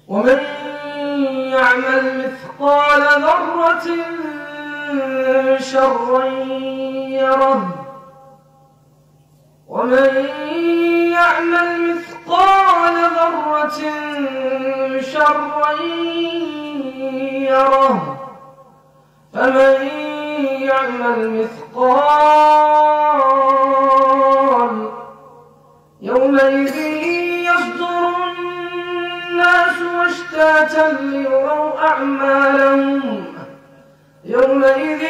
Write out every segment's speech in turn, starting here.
ومن يعمل مثقال ذرة شرا يره ومن يعمل مثقال ذرة شرا يره فمن يعمل مثقال يومئذ يصدر الناس أشتاتا ليروا أعمالهم يومئذ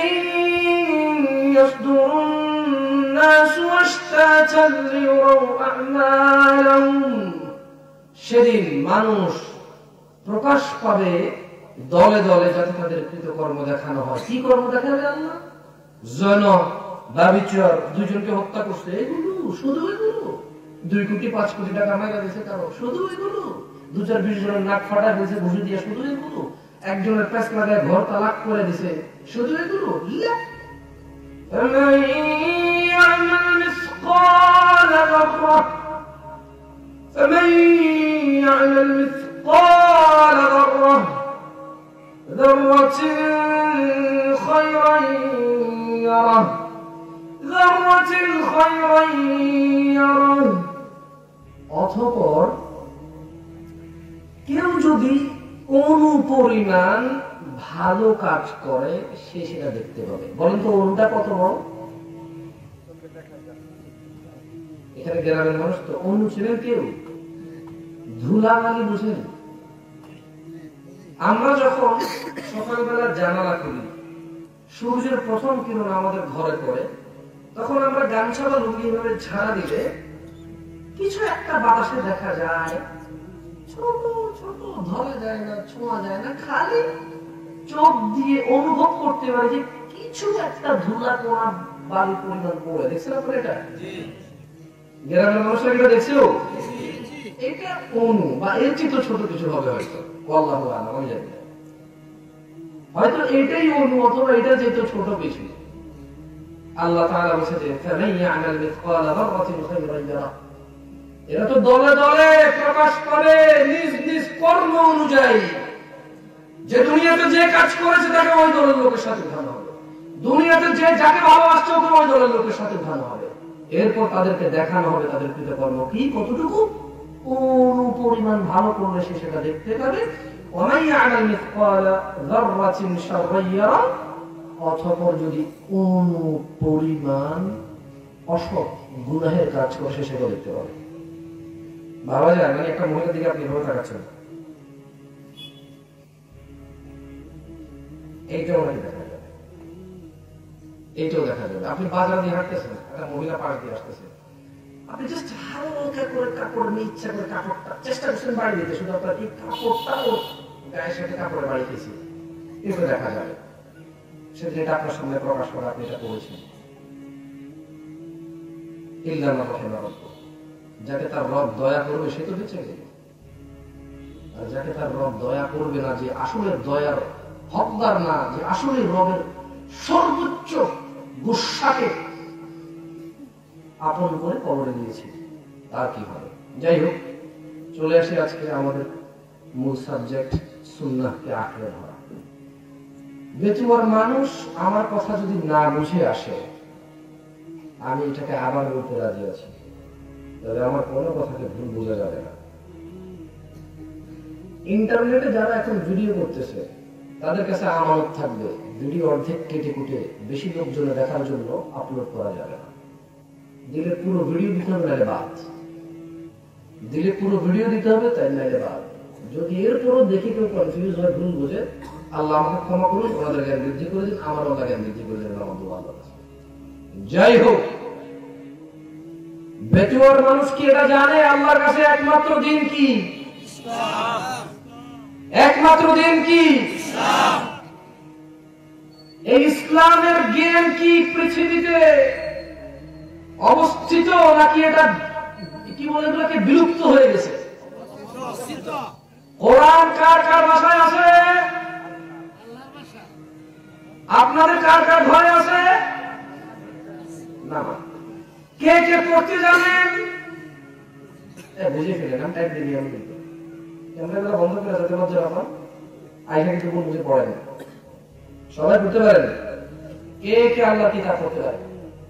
يصدر الناس أشتاتا ليروا أعمالهم সেদিন মানুষ প্রকাশ পাবে দলে দলে যাতে তাদের কৃতকর্ম দেখানো হয়। কি কর্ম দেখাবে আল্লাহ? জনা ব্যভিচার, দুইজনকে হত্যা করছে, এগুলো শুধু এগুলো 2 কোটি 5 কোটি টাকা মাইরা দিয়েছে কারো, শুধু এগুলো 2-4-20 জনের নাক ফাটা দিয়েছে ঘুষি দিয়ে, শুধু এগুলো একজনের প্যাঁচ লাগায় ঘর তালাক করে দিয়েছে, শুধু এগুলো। فمن يعمل مثقال ذرة خيرا يره ذرة خيرا يره অতঃপর কেউ যদি অনু পরিমাণ ভালো কাজ করে সে সেটা দেখতে পাবে। বলেন তো অনুটা কত বড়? এখানে গ্রামের মানুষ তো অনু ছিলেন কেউ ধুলাবালি বুঝেন। আমরা যখন সকালবেলা জানালা খুলি, সূর্যের প্রথম কিরণ আমাদের ঘরে পড়ে, তখন আমরা গামছা বা লুঙ্গি ভাবে ঝাড়া দিলে কিছু একটা বাতাসে দেখা যায়, ছোট ছোট, ধরা যায় না, ছোঁয়া যায় না, খালি চোখ দিয়ে অনুভব করতে পারে যে কিছু একটা ধুলা কোনা বালি পরিমাণ পড়ে। দেখছেন আপনার এটা? গ্রামের মানুষরা এটা দেখছিল। এটা অনু বা এর চেয়ে তো ছোট কিছু হবে হয়তো, আল্লাহু আ'লাম, আমি জানি না। হয়তো এটাই অনু অথবা এটা যেহেতু ছোট কিছু। আল্লাহ তাআলা বলেছেন যে ফামান ইয়া'মাল মিসকালা যাররাতিন খায়রান ইয়ারা, এরা তো দলে দলে প্রকাশ করে নিজ নিজ কর্ম অনুযায়ী। যে দুনিয়াতে যে কাজ করেছে তাকে ওই দলের লোকের সাথে উঠানো হবে, দুনিয়াতে যে যাকে ভালোবাসছে ওকে ওই দলের লোকের সাথে উঠানো হবে। এরপর তাদেরকে দেখানো হবে তাদের কৃতকর্ম কি, কতটুকু অনু পরিমাণ ভালো করলে সে সেটা দেখতে পাবে। ওমান ইয়া'মাল মিসকালা যাররাতিন শাররান ইয়ারা, অতঃপর যদি অনু পরিমাণ অসৎ গুনাহের কাজ করে সে সেটা দেখতে পাবে। ভাবা যায় মানে একটা মহিলার দিকে আপনি এভাবে তাকাচ্ছেন, এইটাও নাকি দেখা যাবে, এইটাও দেখা যাবে। আপনি বাজার দিয়ে হাঁটতেছেন, একটা মহিলা পাশ দিয়ে আসতেছে, আপনি জাস্ট হালকা করে কাপড় নিয়ে ইচ্ছা করে কাপড়টা চেষ্টা করছেন বাড়ি দিতে, শুধু আপনার এই কাপড়টা ওর গায়ের সাথে কাপড়ে বাড়ি দিয়েছি, এগুলো দেখা যাবে। সে যেটা আপনার সামনে প্রকাশ করে আপনি এটা করেছেন। ইল্লা মান রাহিমা রাব্বুক, যাকে তার রব দয়া করবে সে তো বেঁচে গেল, আর যাকে তার রব দয়া করবে না, যে আসলে দয়ার হকদার না, যে আসলে রবের সর্বোচ্চ গুসাকে আপন করে কবরে দিয়েছে, তার কি হবে? যাই হোক, চলে আসি আজকে আমাদের মূল সাবজেক্ট, সুন্নাহকে আঁকড়ে ধরা। বেতুয়ার মানুষ আমার কথা যদি না বুঝে আসে, আমি এটাকে আবার বলতে রাজি আছি, তবে আমার কোনো কথাকে ভুল বোঝা যাবে না। ইন্টারনেটে যারা এখন ভিডিও করতেছে তাদের কাছে আমানত থাকবে, ভিডিও অর্ধেক কেটে কুটে বেশি লোকজনে দেখার জন্য আপলোড করা যাবে না। দিলে পুরো ভিডিও দিতে হবে, নাইলে বাদ। দিলে পুরো ভিডিও দিতে হবে, তাই নাইলে বাদ। যদি এরপরও দেখি কেউ কনফিউজ হয়, ভুল বোঝে, আল্লাহ আমাকে ক্ষমা করুন, ওনাদের জ্ঞান বৃদ্ধি করে দিন, আমার ওনাদের জ্ঞান বৃদ্ধি করে দিন। যাই হোক, বেতুয়ার মানুষ কি এটা জানে আল্লাহর কাছে একমাত্র দিন কি? একমাত্র দিন কি? এই ইসলামের জ্ঞান কি পৃথিবীতে অবস্থিত নাকি এটা কি বলে এগুলোকে বিলুপ্ত হয়ে গেছে? কোরআন কার কার ভাষায় আছে? আপনাদের কার কার ঘরে আছে? না। কে কে পড়তে জানেন? বুঝে ফেলেন, টাইপ দিয়ে আমি ক্যামেরাগুলো বন্ধ করে যাতে লজ্জা না পান। আয়সা কিন্তু কোন বুঝে পড়েন, সবাই বুঝতে পারেন কে কে আল্লাহ কিতাব পড়তে পারে।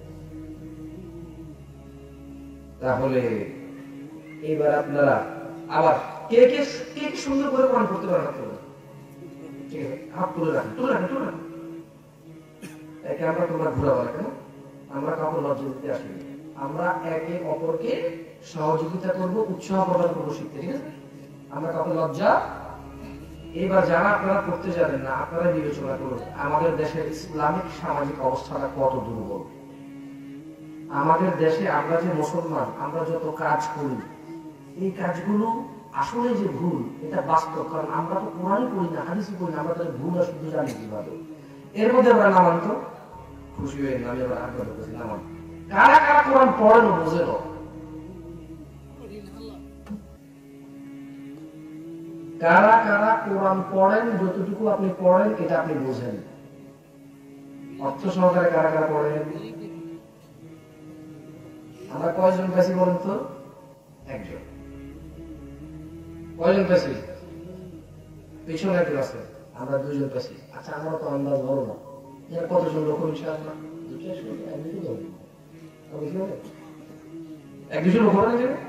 তাহলে এবার আপনারা আবার কে কে কে সুন্দর করে কোরআন পড়তে পারেন? ঠিক আছে, হাত তুলে রাখেন, তুলে রাখেন, তুলে রাখেন। একে আমরা তোমরা ঘুরাবো না কেন? আমরা কাউকে লজ্জা দিতে আসি, আমরা একে অপরকে সহযোগিতা করব, উৎসাহ প্রদান করবো শিখতে। ঠিক আছে, আমরা কাউকে লজ্জা। এবার যারা আপনারা পড়তে যাবেন না, আপনারা বিবেচনা করুন আমাদের দেশের ইসলামিক সামাজিক অবস্থাটা কত দুর্বল। আমাদের দেশে আমরা যে মুসলমান, আমরা যত কাজ করি এই কাজগুলো আসলে যে ভুল, এটা বাস্তব। কারণ আমরা তো কোরআনই পড়ি না, হাদিসই পড়ি না, আমরা তাহলে ভুল আর শুদ্ধ জানি কিভাবে? এর মধ্যে আমরা নামান তো খুশি হয়ে নামে আমরা আগ্রহ করছি নামান। কারা কারা কোরআন পড়েন ও বোঝেন? কারা কারা কোরআন পড়েন? যতটুকু আপনি পড়েন এটা আপনি বোঝেন। অর্থ সহকারে কারা কারা পড়েন? আমরা কয়জন পেয়েছি বলেন তো? একজন। কয়জন পেয়েছি? পিছনে একজন আছে, আমরা দুইজন পেয়েছি। আচ্ছা, আমরা তো আন্দাজ বলো না কতজন লোক ইনশাআল্লাহ? এক দুশো লোক হবে না?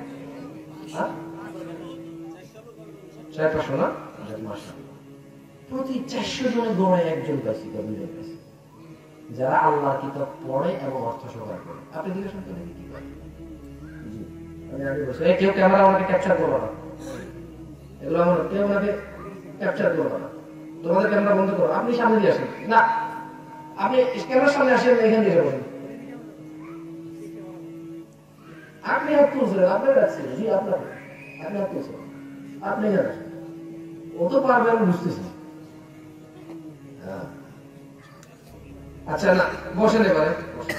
400-500 না? প্রতি 400 জনের গড়ায় একজন পেয়েছি বা দুজন পেয়েছি যারা আল্লাহর কিতাব পড়ে এবং অর্থ সহকারে করে। আপনি জিজ্ঞেস করতে কি করে? আমি আগে বলছি কেউ ক্যামেরা আমাকে ক্যাপচার করবো না, এগুলো আমার কেউ আমাকে ক্যাপচার করবো না। তোমাদের ক্যামেরা বন্ধ করো, আপনি সামনে দিয়ে আসেন না, আপনি ক্যামেরার সামনে আসেন, এখান থেকে বসেন। আপনি হাত তুলছেন, আপনার রাখছেন, জি আপনাকে, আপনি হাত তুলছেন, আপনি জানেন ও তো পারবে, আমি বুঝতেছি। আচ্ছা না, বসেন এবারে।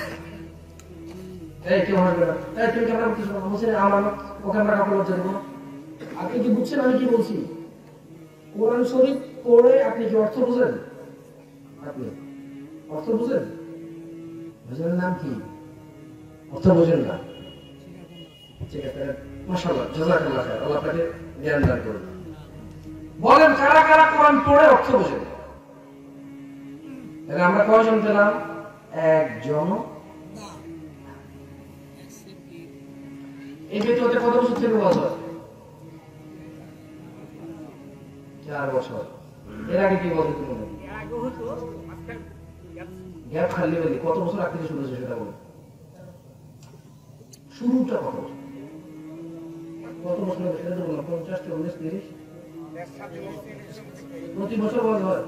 এই কেউ হাসবে না, এই তুমি ক্যামেরা করতেছো না, বলছেন আমার ও ক্যামেরা কাপড় লজ্জা দেবো। আপনি কি বুঝছেন আমি কি বলছি? কোরআন শরীফ পড়ে আপনি কি অর্থ বুঝেন? আপনি অর্থ বুঝেন? বুঝেন নাম কি? অর্থ বুঝেন না? ঠিক আছে, মাশাআল্লাহ, জাযাকাল্লাহ খায়র, আল্লাহ আপনাকে জ্ঞান দান করুন। বলেন কারা কারা কোরআন পড়ে অর্থ বুঝেন? তাহলে আমরা কয়জন পেলাম? একজন। এই ভিডিওতে কত বছর থেকে ওয়াজ হয়? 4 বছর। এর আগে কি বলতে তুমি? গ্যাপ খালি বলি কত বছর আগে থেকে শুরু হয়েছে সেটা বলো। শুরুটা কত বছর? কত বছর আগে সেটা তো বললাম, 50, 40, 30। প্রতি বছর ওয়াজ হয়।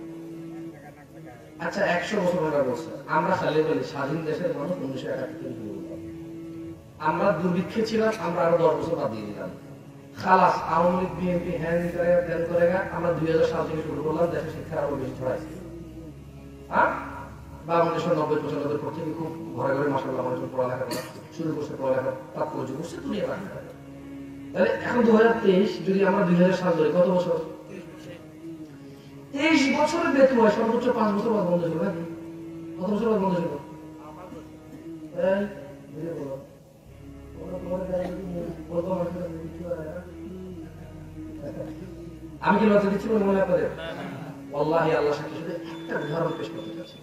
আচ্ছা, 100 বছর আগে বলছে। আমরা খালি বলি স্বাধীন দেশের মানুষ 1971 থেকে আমরা দুর্ভিক্ষে ছিলাম, আমরা আরো 10 বছর বাদ দিয়ে দিলাম। খালাস, আওয়ামী লীগ বিএনপি হ্যান করে ত্যান করে আমরা 2000 সাল থেকে শুরু করলাম, দেশে শিক্ষা আরো বেশি ছড়াইছে। হ্যাঁ, বা 1990-95 পর থেকে খুব ঘরে ঘরে মাশাআল্লাহ মানুষজন পড়ালেখা করা শুরু করছে, পড়ালেখা তাৎপর্য করছে দুনিয়া বাংলা। তাহলে এখন 2023, যদি আমরা 2000 সাল ধরি, কত বছর? 23 বছরের বেতন সর্বোচ্চ 5 বছর বাদ বন্ধ ছিল নাকি? কত বছর বাদ বন্ধ ছিল? আমি কি লজ্জা দিচ্ছি মনে হয় আপনাদের? আল্লাহি আল্লাহ সাথে শুধু একটা উদাহরণ পেশ করতে চাচ্ছি।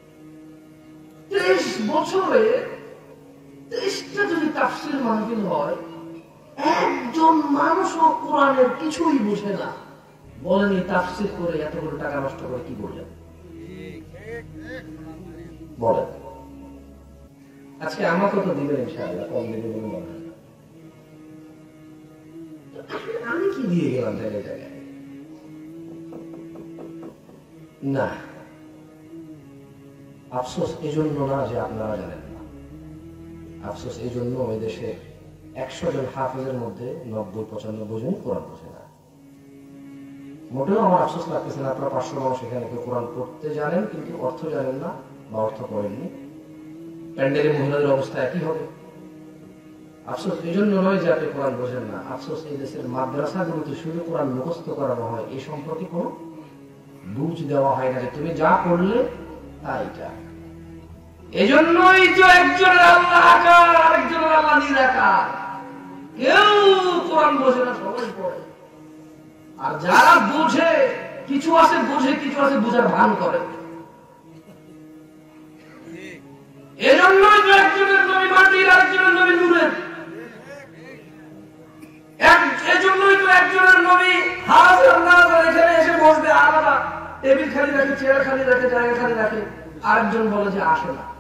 23 বছরে 23টা যদি তাফসীর মাহফিল হয়, একজন মানুষও কোরআনের কিছুই বুঝে না, বলেন এই তাফসীর করে এতগুলো টাকা নষ্ট করে কি করলেন? বলেন। আজকে আমাকে তো দিবেন ইনশাআল্লাহ, কম দিবে বলুন। আমি কি দিয়ে গেলাম জায়গায় জায়গায়? না, আফসোস এই জন্য না যে আপনারা জানেন না, আফসোস এই জন্য ওই দেশে 100 জন হাফেজের মধ্যে 90-95 জন কোরআন বোঝে না। মোটেও আমার আফসোস লাগতেছে না, আপনারা 500 মানুষ এখানে কেউ কোরআন পড়তে জানেন কিন্তু অর্থ জানেন না বা অর্থ পড়েননি। প্যান্ডেলে মহিলাদের অবস্থা একই হবে। আফসোস এই জন্য নয় যে আপনি কোরআন বোঝেন না, আফসোস এই দেশের মাদ্রাসাগুলোতে শুধু কোরআন মুখস্থ করানো হয়, এই সম্পর্কে কোনো বুঝ দেওয়া হয় না যে তুমি যা পড়লে তাইটা। এজন্যই তো একজনের আল্লাহ আকার, আরেকজনের আল্লাহ নিরাকার। কেউ কোরআন বোঝে না, সবাই পড়ে। আর যারা বোঝে, কিছু আছে বোঝে, কিছু আছে বোঝার ভান করে। এজন্যই তো একজনের নবী মাটির, আরেকজনের নবী নূরের। এজন্যই তো একজনের নবী হাজার নাজার এখানে এসে বসবে আলাদা, টেবিল খালি রাখে, চেয়ার খালি রাখে, জায়গা খালি রাখে, আরেকজন বলে যে আসে না,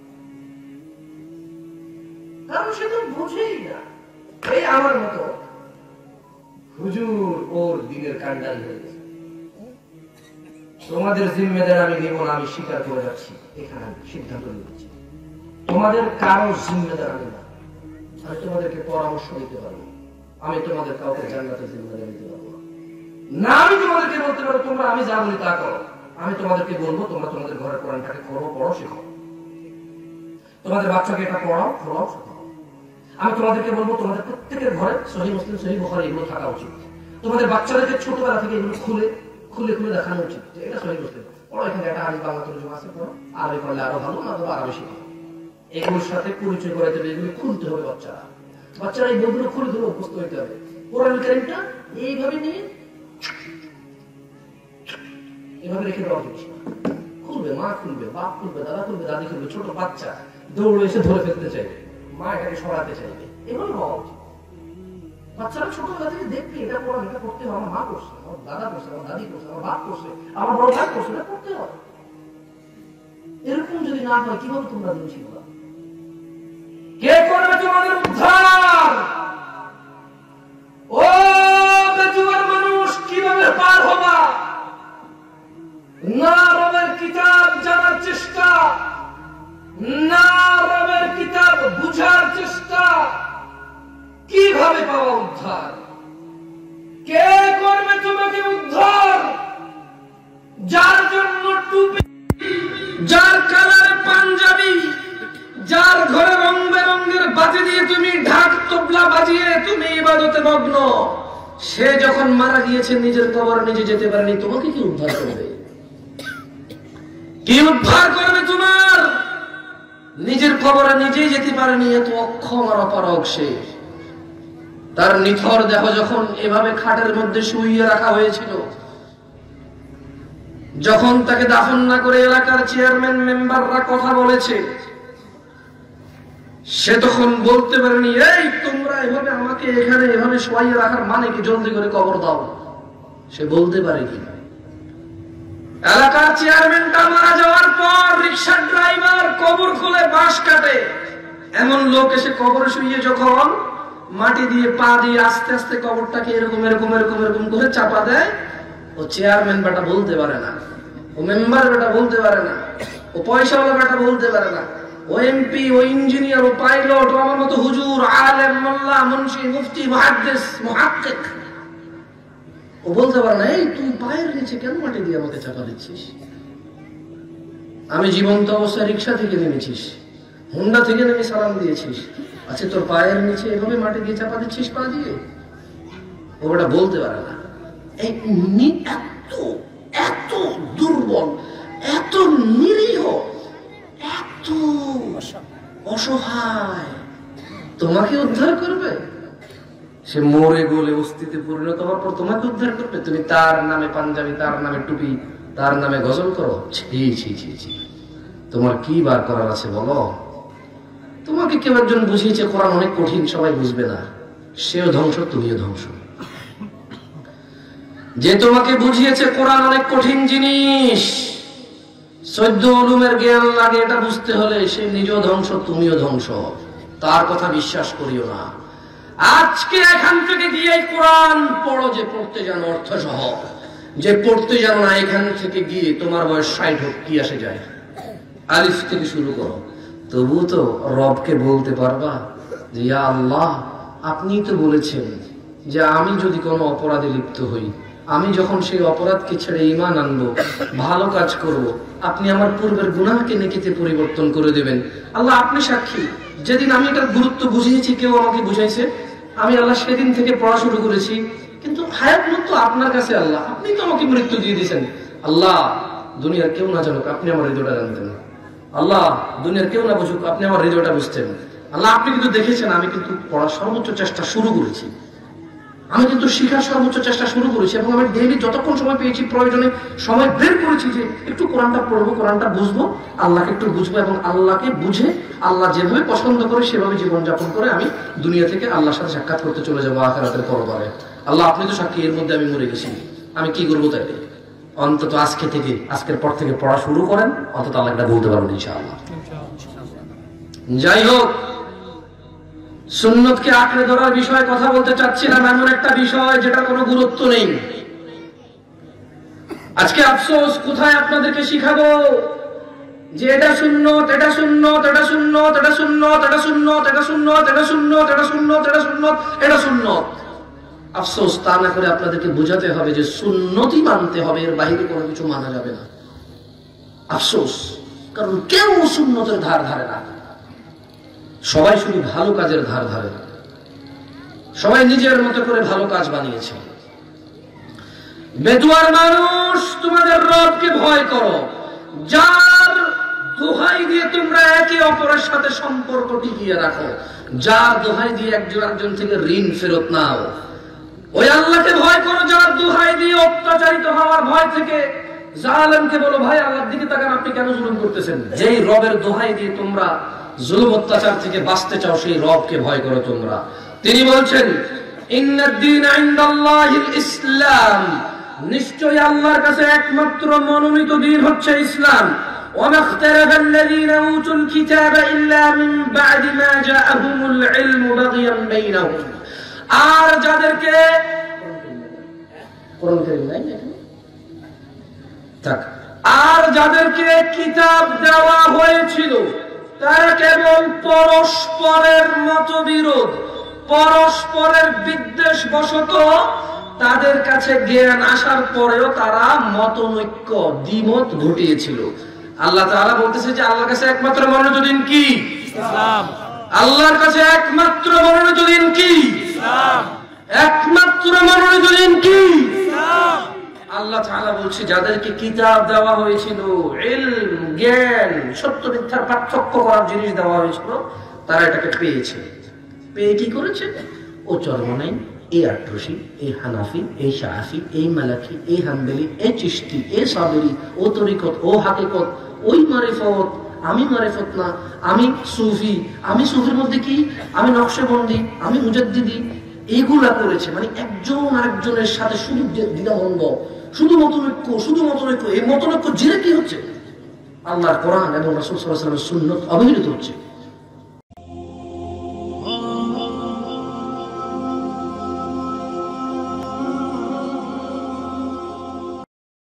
কারণ সে তো বুঝেই না। এই আমার মতো হুজুর ওর দিনের কান্ডাল হয়ে গেছে। তোমাদের জিম্মেদার আমি নেব না, আমি স্বীকার করে যাচ্ছি, এখানে সিদ্ধান্ত নিচ্ছি। তোমাদের কারো জিম্মেদার আমি না। আমি তোমাদেরকে পরামর্শ দিতে পারবো, আমি তোমাদের কাউকে জান্নাতের জিম্মেদারি দিতে পারবো না। আমি তোমাদেরকে বলতে পারবো তোমরা আমি যা বলি তা করো। আমি তোমাদেরকে বলবো তোমরা তোমাদের ঘরের কোরআনটাকে পড়ো, শেখো। তোমাদের বাচ্চাকে এটা পড়াও, খোলাও, শেখাও। আমি তোমাদেরকে বলবো তোমাদের প্রত্যেকের ঘরে সহিহ মুসলিম, সহিহ বুখারী এগুলো থাকা উচিত। তোমাদের বাচ্চাদেরকে ছোটবেলা থেকে এগুলো খুলে খুলে খুলে দেখানো উচিত যে এটা সহিহ মুসলিম পড়ো, এখানে একটা হাদিস বাংলা তরজমা আছে, পড়ো। আরবি পড়লে আরো ভালো, না তবে আরবি শেখো। এগুলোর সাথে পরিচয় করে দেবে, এগুলো খুলতে হবে বাচ্চারা এই বইগুলো খুলে ধরে অভ্যস্ত হইতে হবে। কোরআন কারীমটা এইভাবে নিয়ে এভাবে রেখে দেওয়া জিনিস না। খুলবে, মা খুলবে, বাপ খুলবে, দাদা খুলবে, দাদি খুলবে, ছোট বাচ্চা দৌড়ে এসে ধরে ফেলতে চাইবে, মা এটাকে সরাতে চাইবে, এগুলো হওয়া উচিত। বাচ্চারা ছোটবেলা থেকে দেখবে এটা পড়া, এটা করতে হবে, আমার মা করছে, আমার দাদা করছে, আমার দাদি করছে, আমার বাপ করছে, আমার বড় ভাই করছে, এটা করতে হবে। এরকম যদি না হয় কিভাবে তোমরা দিন শিখবা? কে করবে তোমাদের উদ্ধার? ও বেজুয়ার মানুষ, কিভাবে পার হবা? না রবের কিতাব জানার চেষ্টা, না রবের কিতাব বুঝার চেষ্টা, কিভাবে পাওয়া উদ্ধার? কে করবে তোমাকে উদ্ধার? যার জন্য টুপি, যার কালার পাঞ্জাবি, যার ঘরে রং বেরঙের বাতি দিয়ে তুমি ঢাক তবলা বাজিয়ে তুমি ইবাদতে মগ্ন, সে যখন মারা গিয়েছে নিজের কবরে নিজে যেতে পারেনি, তোমাকে কি উদ্ধার করবে? কি উদ্ধার করবে তোমার? নিজের কবরে নিজেই যেতে পারেনি, এত অক্ষম আর অপারগ সে। তার নিথর দেহ যখন এভাবে খাটের মধ্যে শুইয়ে রাখা হয়েছিল, যখন তাকে দাফন না করে এলাকার চেয়ারম্যান মেম্বাররা কথা বলেছে, সে তখন বলতে পারেনি এই তোমরা এভাবে আমাকে এখানে এভাবে শোয়াইয়ে রাখার মানে কি, জলদি করে কবর দাও। সে বলতে পারেনি। এলাকার চেয়ারম্যানটা মারা যাওয়ার পর রিকশার ড্রাইভার কবর খুলে বাঁশ কাটে, এমন লোক এসে কবরে শুয়ে যখন মাটি দিয়ে পা দিয়ে আস্তে আস্তে কবরটাকে এরকম এরকম এরকম এরকম করে চাপা দেয়, ও চেয়ারম্যান বেটা বলতে পারে না, ও মেম্বার বেটা বলতে পারে না, ও পয়সাওয়ালা বেটা বলতে পারে না, ও এমপি, ও ইঞ্জিনিয়ার, ও পাইলট, ও আমার মতো হুজুর, আলেম, মোল্লা, মুন্সি, মুফতি, মুহাদ্দিস, মুহাক্কিক, ও বলতে পারে না এই তুই পায়ের নিচে কেন মাটি দিয়ে আমাকে চাপা দিচ্ছিস? আমি জীবন্ত অবস্থায় রিক্সা থেকে নেমেছিস, হুন্ডা থেকে নেমে সালাম দিয়েছিস, আচ্ছা তোর পায়ের নিচে এভাবে মাটি দিয়ে চাপা দিচ্ছিস পা দিয়ে? ও ওটা বলতে পারে না। এই এত এত দুর্বল, এত নিরীহ, এত অসহায়, তোমাকে উদ্ধার করবে? সে মরে গলে অস্থিতে পরিণত হওয়ার পর তোমাকে উদ্ধার করবে? তুমি তার নামে পাঞ্জাবি, তার নামে টুপি, তার নামে গজল করো? ছি ছি ছি ছি, তোমার কি বার করার আছে বলো? তোমাকে কেউ একজন বুঝিয়েছে কোরআন অনেক কঠিন, সবাই বুঝবে না, সেও ধ্বংস, তুমিও ধ্বংস। যে তোমাকে বুঝিয়েছে কোরআন অনেক কঠিন জিনিস, 14 উলুমের জ্ঞান লাগে এটা বুঝতে হলে, সে নিজেও ধ্বংস, তুমিও ধ্বংস। তার কথা বিশ্বাস করিও না। আজকে এখান থেকে গিয়ে কোরআন পড়ো, যে পড়তে জানো অর্থ সহ, যে পড়তে জানো না এখান থেকে গিয়ে তোমার বয়স 60 হোক কি আসে যায়, আলিফ থেকে শুরু করো, তবু তো রবকে বলতে পারবা যে ইয়া আল্লাহ আপনি তো বলেছেন যে আমি যদি কোনো অপরাধে লিপ্ত হই, আমি যখন সেই অপরাধকে ছেড়ে ঈমান আনবো, ভালো কাজ করব, আপনি আমার পূর্বের গুনাহকে নেকিতে পরিবর্তন করে দেবেন। আল্লাহ আপনি সাক্ষী, যেদিন আমি এটার গুরুত্ব বুঝিয়েছি, কেউ আমাকে বুঝাইছে, আমি আল্লাহ সেদিন থেকে পড়া শুরু করেছি, কিন্তু হায়াত মৃত্যু আপনার কাছে আল্লাহ, আপনি তো আমাকে মৃত্যু দিয়ে দিয়েছেন। আল্লাহ দুনিয়ার কেউ না জানুক, আপনি আমার হৃদয়টা জানতেন। আল্লাহ দুনিয়ার কেউ না বুঝুক, আপনি আমার হৃদয়টা বুঝতেন। আল্লাহ আপনি কিন্তু দেখেছেন আমি কিন্তু পড়ার সর্বোচ্চ চেষ্টা শুরু করেছি। আমি কিন্তু শিখার সর্বোচ্চ চেষ্টা শুরু করেছি এবং আমি ডেইলি যতক্ষণ সময় পেয়েছি প্রয়োজনে সময় বের করেছি যে একটু কোরআনটা পড়বো, কোরআনটা বুঝবো, আল্লাহকে একটু বুঝবো এবং আল্লাহকে বুঝে আল্লাহ যেভাবে পছন্দ করে সেভাবে জীবনযাপন করে আমি দুনিয়া থেকে আল্লাহর সাথে সাক্ষাৎ করতে চলে যাবো আখিরাতের পরপারে। আল্লাহ আপনি তো সাক্ষী, এর মধ্যে আমি মরে গেছি, আমি কি করবো তাইলে? অন্তত আজকের পর থেকে পড়া শুরু করেন, অন্তত আল্লাহ এটা বলতে পারবেন ইনশাআল্লাহ। যাই হোক, সুন্নতকে আঁকড়ে ধরার বিষয়ে কথা বলতে চাচ্ছিলাম, এমন একটা বিষয় যেটা কোনো গুরুত্ব নেই। আজকে আফসোস, কোথায় আপনাদেরকে শিখাবো যে এটা সুন্নত, এটা সুন্নত, এটা সুন্নত, এটা সুন্নত, এটা সুন্নত, এটা সুন্নত, এটা সুন্নত, এটা সুন্নত, এটা সুন্নত, এটা সুন্নত। আফসোস, তা না করে আপনাদেরকে বোঝাতে হবে যে সুন্নতই মানতে হবে, এর বাইরে কোনো কিছু মানা যাবে না। আফসোস, কারণ কেউ সুন্নতের ধার ধারে না। সবাই শুধু ভালো কাজের ধার ধারে না, সবাই নিজের মতো করে ভালো কাজ বানিয়েছে। বেদুয়ার মানুষ, তোমাদের রবকে ভয় করো, যার দোহাই দিয়ে তোমরা একে অপরের সাথে সম্পর্ক টিকিয়ে রাখো, যার দোহাই দিয়ে একজন একজন থেকে ঋণ ফেরত নাও। ওই আল্লাহকে ভয় করো, যার দোহাই দিয়ে অত্যাচারিত হওয়ার ভয় থেকে জালেমকে বলো, ভাই আল্লাহর দিকে তাকান, আপনি কেন জুলুম করতেছেন? যেই রবের দোহাই দিয়ে তোমরা জুলুম অত্যাচার থেকে বাঁচতে চাও, সেই রবকে ভয় করো তোমরা। তিনি বলছেন, ইন্নাদ-দীন ইনদাল্লাহিল ইসলাম, নিশ্চয়ই আল্লাহর কাছে একমাত্র মনোনীত দ্বীন হচ্ছে ইসলাম। ওয়া ইখতালাফাল্লাযীনা উতুল কিতাবা ইল্লা মিন বা'দি মা জাআহুমুল ইলমু বাগিয়ান বাইনাহুম। আর যাদেরকে কোরআন কারীম নাই এখানে থাক, আর যাদেরকে কিতাব দেওয়া হয়েছিল তারা কেবল পরস্পরের মতবিরোধ, পরস্পরের বিদ্বেষ বশত তাদের কাছে জ্ঞান আসার পরেও তারা মতনৈক্য, দ্বিমত ঘটিয়েছিল। আল্লাহ তাআলা বলতেছে যে আল্লাহর কাছে একমাত্র মনোনীত দিন কি? ইসলাম। আল্লাহর কাছে একমাত্র মনোনীত দিন কি? ইসলাম। একমাত্র মনোনীত দিন কি? ইসলাম। আল্লাহ তাআলা বলছে, যাদেরকে কিতাব দেওয়া হয়েছিল, ইলম, জ্ঞান, সত্য মিথ্যার পার্থক্য করার জিনিস দেওয়া হয়েছিল, তারা এটাকে পেয়েছে। পেয়ে কি করেছে? ও চরমনাই, এই আট্রসি, এই হানাফি, এই শাফি, এই মালাকি, এই হাম্বলি, এই চিশতি, এই সাবরি, ও তরিকত, ও হাকিকত, ওই মারিফত, আমি মারিফত না, আমি সুফি, আমি সুফির মধ্যে কি, আমি নকশবন্দি, আমি মুজাদ্দিদি, এইগুলা করেছে। মানে একজন আরেকজনের সাথে শুধু দ্বিধাদ্বন্দ্ব, শুধু মতনৈক্য, শুধু মতনৈক্য। এই মতনৈক্য জেরে কি হচ্ছে? আল্লাহর কোরআন এবং রাসূল সাল্লাল্লাহু আলাইহি ওয়াসাল্লামের সুন্নাত অবহেলিত হচ্ছে।